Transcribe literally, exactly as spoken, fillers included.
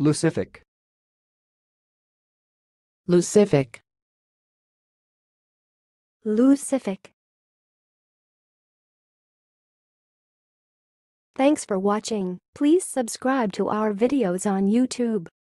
lucific, lucific, lucific. Thanks for watching. Please subscribe to our videos on YouTube.